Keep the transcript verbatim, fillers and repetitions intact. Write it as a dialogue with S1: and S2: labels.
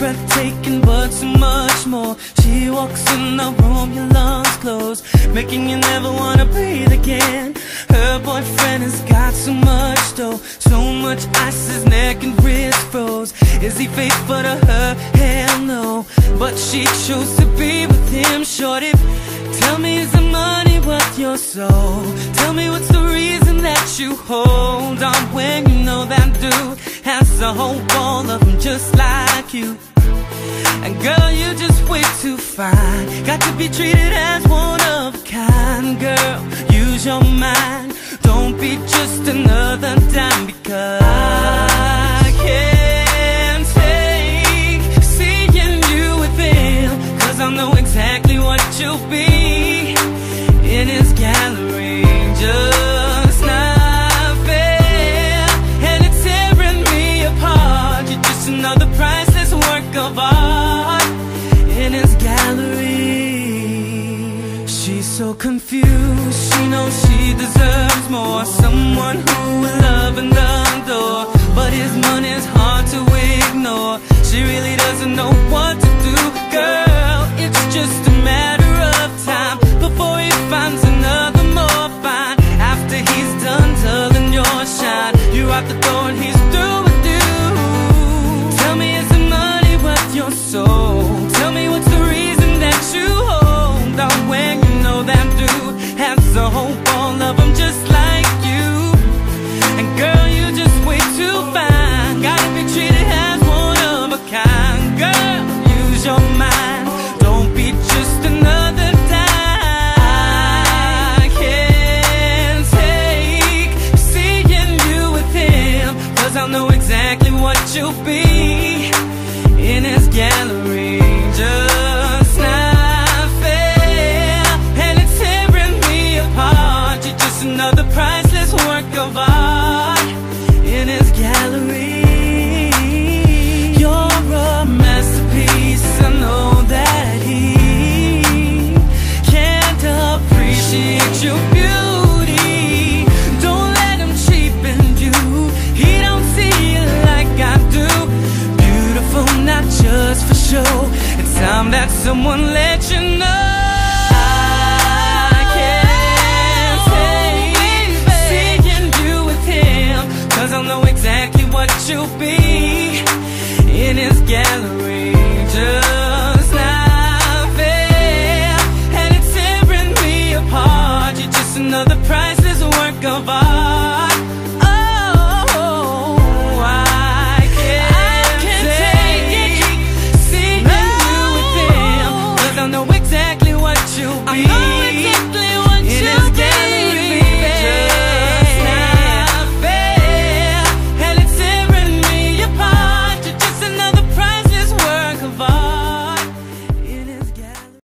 S1: breathtaking, but so much more. She walks in the room, your lungs close, making you never wanna breathe again. Her boyfriend has got so much dough, so much ice, his neck and wrist froze. Is he faithful to her? Hell no, but she chose to be with him. Shorty, tell me, is the money worth your soul? Tell me, what's the reason that you hold on when you know that dude has a whole wall of them just like you? And girl, you're just way too fine, got to be treated as one of a kind. Girl, use your mind, don't be just another dime, because I can't take seeing you with him, cause I know exactly what you'll be in his gallery. Just not fair, and it's tearing me apart. You're just another priceless work of art in his gallery. She's so confused, she knows she deserves more, someone who will love and adore, but his money's hard to ignore. She really doesn't know what to do. Girl, it's just a matter of time before he finds another more fine. After he's done dulling your shine, you're out the door and he's through with you. Tell me, is the money worth your soul? Tell me, what's the reason that you hold on when you know that dude has a whole ball of them just like you? And girl, you're just way too fine, gotta be treated as one of a kind. Girl, use your mind, don't be just another dime. I can't take seeing you with him, cause I know exactly what you'll be in his gallery. Just not fair, and it's tearing me apart. You're just another priceless work of art in his gallery. You're a masterpiece, I know that he can't appreciate your beauty. Don't let him cheapen you, he don't see it like I do. Beautiful, not just for show, it's time that someone let you know. I can't take seeing you with him, cause I know exactly what you'll be in his gallery. Just not fair, and it's tearing me apart. You're just another priceless work of art